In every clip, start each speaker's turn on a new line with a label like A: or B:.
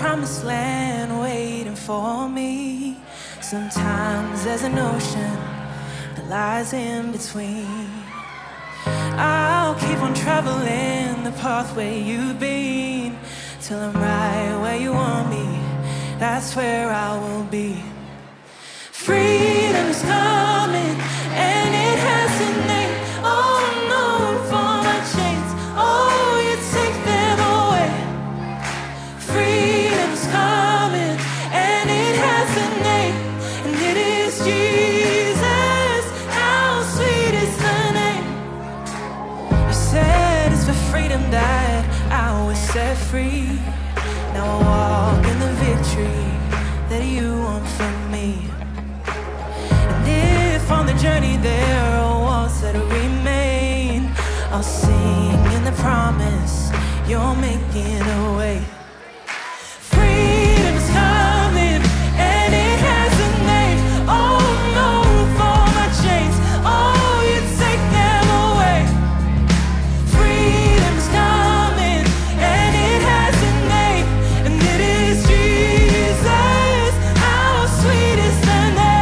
A: promised land waiting for me. Sometimes there's an ocean that lies in between. I'll keep on traveling the pathway you've been, till I'm right where you want me. That's where I will be. Freedom is coming, and it has a name. Oh no, for my chains, oh, you take them away. Freedom is coming, and it has a name, and it is Jesus. How sweet is the name. You said it's for freedom that I was set free. Now I walk in the victory that you want from me. If on the journey there are walls that remain, I'll sing in the promise you're making a way. Freedom is coming, and it has a name. Oh no, for my chains, oh, you take them away. Freedom is coming, and it has a name, and it is Jesus. How sweet is the name.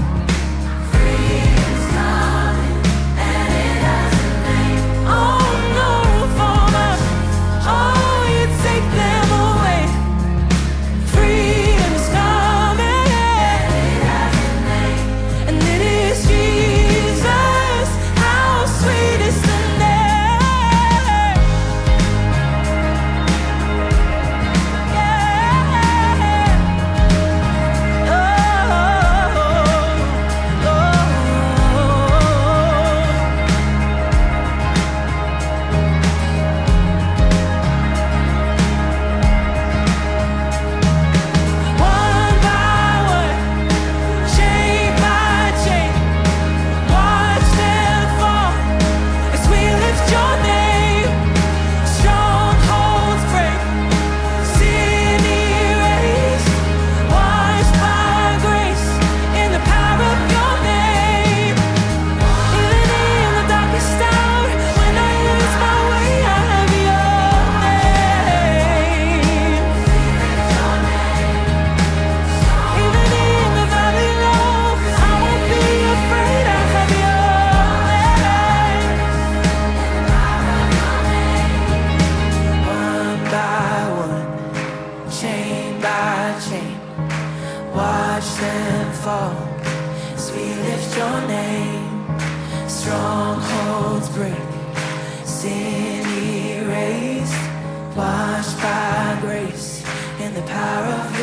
A: Watch them fall as we lift your name. Strongholds break, sin erased, washed by grace in the power of